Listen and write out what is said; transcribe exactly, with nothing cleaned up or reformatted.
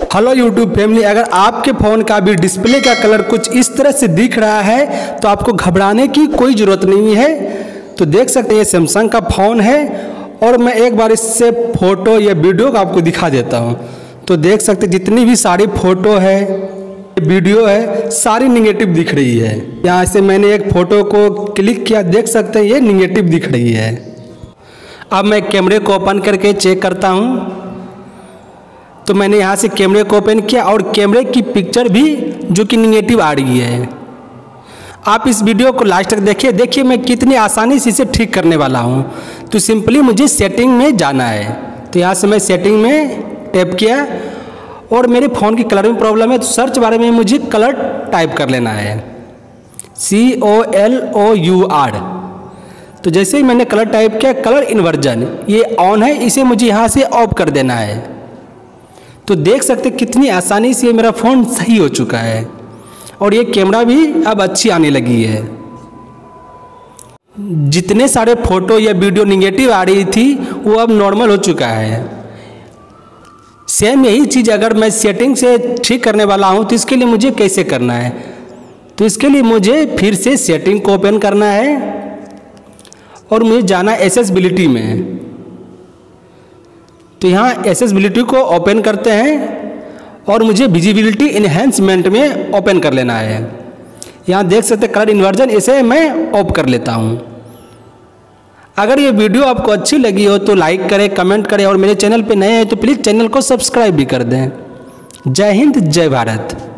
Hello YouTube family, अगर आपके phone का भी डिस्प्ले का कलर कुछ इस तरह से दिख रहा है तो आपको घबराने की कोई ज़रूरत नहीं है। तो देख सकते हैं ये सैमसंग का फ़ोन है और मैं एक बार इससे फ़ोटो या वीडियो को आपको दिखा देता हूँ। तो देख सकते हैं जितनी भी सारी फ़ोटो है, वीडियो है, सारी निगेटिव दिख रही है। यहाँ से मैंने एक फ़ोटो को क्लिक किया, देख सकते हैं ये निगेटिव दिख रही है। अब मैं कैमरे को ओपन करके चेक करता हूँ। तो मैंने यहाँ से कैमरे को ओपन किया और कैमरे की पिक्चर भी जो कि निगेटिव आ रही है। आप इस वीडियो को लास्ट तक देखिए, देखिए मैं कितनी आसानी से इसे ठीक करने वाला हूँ। तो सिंपली मुझे सेटिंग में जाना है। तो यहाँ से मैं सेटिंग में टैप किया और मेरे फ़ोन की कलर में प्रॉब्लम है तो सर्च बारे में मुझे कलर टाइप कर लेना है, C O L O U R. तो जैसे ही मैंने कलर टाइप किया, कलर इन्वर्जन ये ऑन है, इसे मुझे यहाँ से ऑफ कर देना है। तो देख सकते कितनी आसानी से मेरा फ़ोन सही हो चुका है और ये कैमरा भी अब अच्छी आने लगी है। जितने सारे फ़ोटो या वीडियो निगेटिव आ रही थी वो अब नॉर्मल हो चुका है। सेम यही चीज़ अगर मैं सेटिंग से ठीक करने वाला हूँ तो इसके लिए मुझे कैसे करना है? तो इसके लिए मुझे फिर से सेटिंग को ओपन करना है और मुझे जाना एक्सेसिबिलिटी में। तो यहाँ एक्सेसिबिलिटी को ओपन करते हैं और मुझे विजिबिलिटी इन्हेंसमेंट में ओपन कर लेना है। यहाँ देख सकते हैं कलर इन्वर्जन, इसे मैं ऑफ कर लेता हूँ। अगर ये वीडियो आपको अच्छी लगी हो तो लाइक करें, कमेंट करें और मेरे चैनल पे नए हैं तो प्लीज़ चैनल को सब्सक्राइब भी कर दें। जय हिंद, जय भारत।